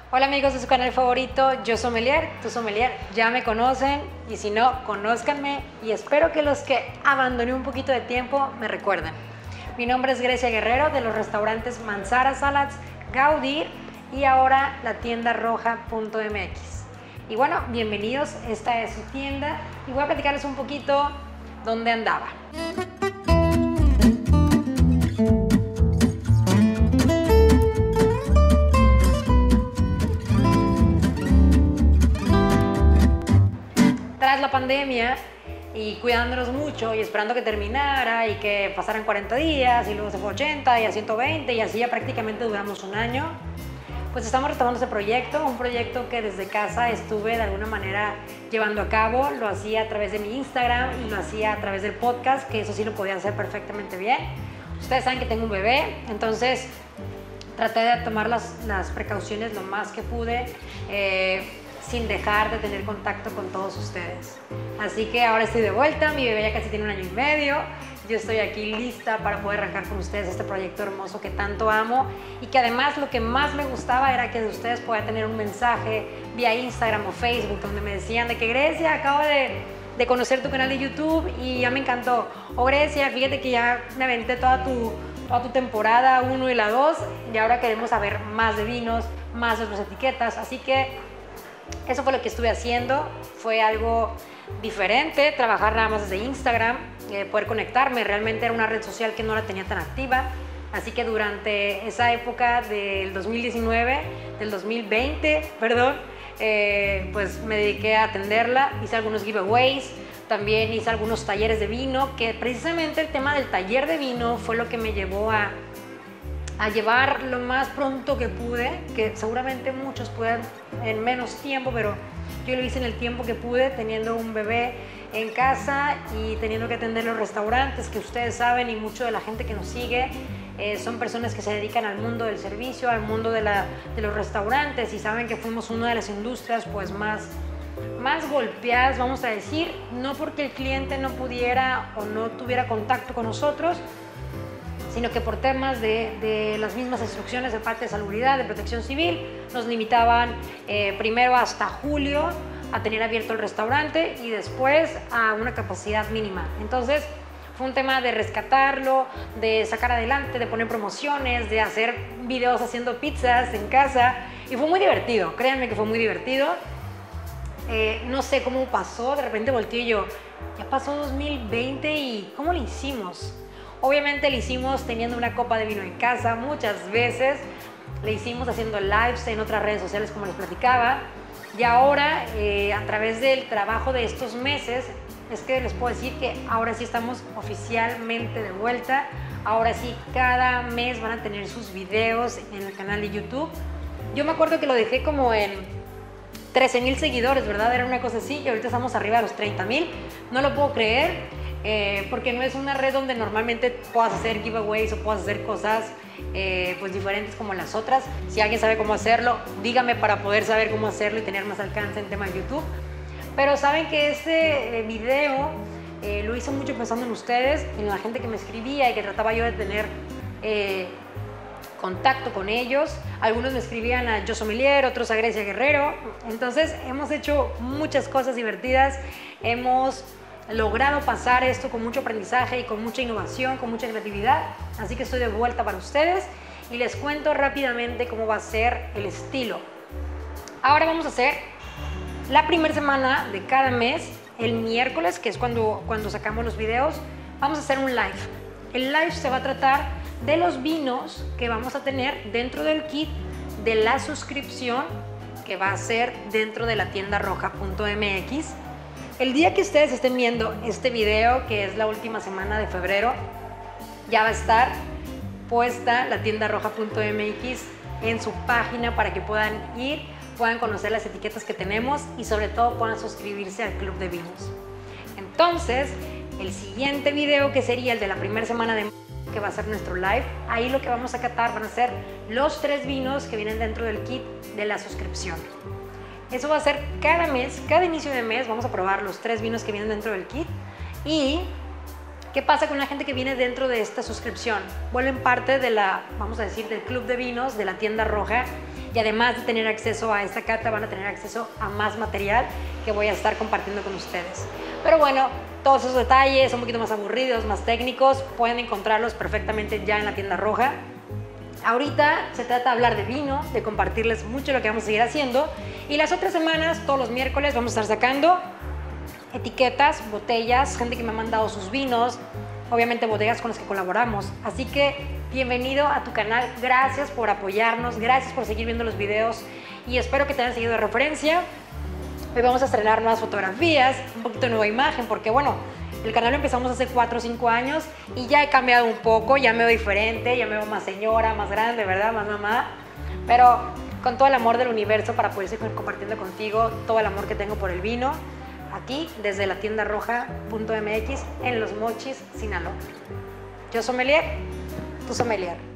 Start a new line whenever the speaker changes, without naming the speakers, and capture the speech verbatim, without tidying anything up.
Hola amigos de su canal favorito, yo sommelier, tu sommelier, ya me conocen y si no, conózcanme y espero que los que abandoné un poquito de tiempo me recuerden. Mi nombre es Grecia Guerrero de los restaurantes Manzara Salads, Gaudí y ahora la tienda roja punto m x. Y bueno, bienvenidos, esta es su tienda y voy a platicarles un poquito dónde andaba. Tras la pandemia y cuidándonos mucho y esperando que terminara y que pasaran cuarenta días y luego se fue a ochenta y a ciento veinte y así ya prácticamente duramos un año, pues estamos retomando ese proyecto, un proyecto que desde casa estuve de alguna manera llevando a cabo, lo hacía a través de mi Instagram y lo hacía a través del podcast, que eso sí lo podía hacer perfectamente bien. Ustedes saben que tengo un bebé, entonces traté de tomar las, las precauciones lo más que pude, eh, sin dejar de tener contacto con todos ustedes. Así que ahora estoy de vuelta, mi bebé ya casi tiene un año y medio, yo estoy aquí lista para poder arrancar con ustedes este proyecto hermoso que tanto amo y que además lo que más me gustaba era que de ustedes podía tener un mensaje vía Instagram o Facebook donde me decían de que Grecia, acabo de, de conocer tu canal de YouTube y ya me encantó, o Grecia, fíjate que ya me aventé toda tu, toda tu temporada uno y la dos y ahora queremos saber más de vinos, más de otras etiquetas, así que eso fue lo que estuve haciendo, fue algo diferente, trabajar nada más desde Instagram, eh, poder conectarme, realmente era una red social que no la tenía tan activa, así que durante esa época del dos mil diecinueve, del dos mil veinte, perdón, eh, pues me dediqué a atenderla, hice algunos giveaways, también hice algunos talleres de vino, que precisamente el tema del taller de vino fue lo que me llevó a a llevar lo más pronto que pude, que seguramente muchos puedan en menos tiempo, pero yo lo hice en el tiempo que pude, teniendo un bebé en casa y teniendo que atender los restaurantes, que ustedes saben y mucho de la gente que nos sigue eh, son personas que se dedican al mundo del servicio, al mundo de, la, de los restaurantes y saben que fuimos una de las industrias pues más, más golpeadas, vamos a decir, no porque el cliente no pudiera o no tuviera contacto con nosotros, sino que por temas de, de las mismas instrucciones de parte de salubridad, de protección civil, nos limitaban eh, primero hasta julio a tener abierto el restaurante y después a una capacidad mínima. Entonces fue un tema de rescatarlo, de sacar adelante, de poner promociones, de hacer videos haciendo pizzas en casa y fue muy divertido, créanme que fue muy divertido. Eh, no sé cómo pasó, de repente volteé y yo, ya pasó dos mil veinte y ¿cómo lo hicimos? Obviamente lo hicimos teniendo una copa de vino en casa muchas veces, le hicimos haciendo lives en otras redes sociales como les platicaba y ahora eh, a través del trabajo de estos meses es que les puedo decir que ahora sí estamos oficialmente de vuelta, ahora sí cada mes van a tener sus videos en el canal de YouTube. Yo me acuerdo que lo dejé como en trece mil seguidores, ¿verdad? Era una cosa así y ahorita estamos arriba de los treinta mil, no lo puedo creer. Eh, porque no es una red donde normalmente puedas hacer giveaways o puedas hacer cosas eh, pues diferentes como las otras. Si alguien sabe cómo hacerlo, dígame para poder saber cómo hacerlo y tener más alcance en tema de YouTube. Pero saben que este eh, video eh, lo hice mucho pensando en ustedes, en la gente que me escribía y que trataba yo de tener eh, contacto con ellos. Algunos me escribían a Yo Sommelier, otros a Grecia Guerrero. Entonces hemos hecho muchas cosas divertidas, hemos logrado pasar esto con mucho aprendizaje y con mucha innovación, con mucha creatividad, así que estoy de vuelta para ustedes y les cuento rápidamente cómo va a ser el estilo. Ahora vamos a hacer la primera semana de cada mes, el miércoles, que es cuando, cuando sacamos los videos, vamos a hacer un live. El live se va a tratar de los vinos que vamos a tener dentro del kit de la suscripción que va a ser dentro de la tienda roja punto m x. El día que ustedes estén viendo este video, que es la última semana de febrero, ya va a estar puesta la tienda roja punto m x en su página para que puedan ir, puedan conocer las etiquetas que tenemos y sobre todo puedan suscribirse al Club de Vinos. Entonces, el siguiente video, que sería el de la primera semana de que va a ser nuestro live, ahí lo que vamos a catar van a ser los tres vinos que vienen dentro del kit de la suscripción. Eso va a ser cada mes, cada inicio de mes vamos a probar los tres vinos que vienen dentro del kit. ¿Y qué pasa con la gente que viene dentro de esta suscripción? Vuelven parte de la, vamos a decir, del club de vinos de la tienda roja y además de tener acceso a esta cata van a tener acceso a más material que voy a estar compartiendo con ustedes. Pero bueno, todos esos detalles un poquito más aburridos, más técnicos, pueden encontrarlos perfectamente ya en la tienda roja. Ahorita se trata de hablar de vino, de compartirles mucho lo que vamos a seguir haciendo, y las otras semanas, todos los miércoles, vamos a estar sacando etiquetas, botellas, gente que me ha mandado sus vinos, obviamente bodegas con las que colaboramos. Así que bienvenido a tu canal, gracias por apoyarnos, gracias por seguir viendo los videos y espero que te hayan seguido de referencia. Hoy vamos a estrenar nuevas fotografías, un poquito de nueva imagen, porque bueno, el canal lo empezamos hace cuatro o cinco años y ya he cambiado un poco, ya me veo diferente, ya me veo más señora, más grande, ¿verdad? Más mamá, pero con todo el amor del universo para poder seguir compartiendo contigo todo el amor que tengo por el vino, aquí desde la tienda roja punto m x en Los Mochis, Sinaloa. Yo sommelier, tu sommelier.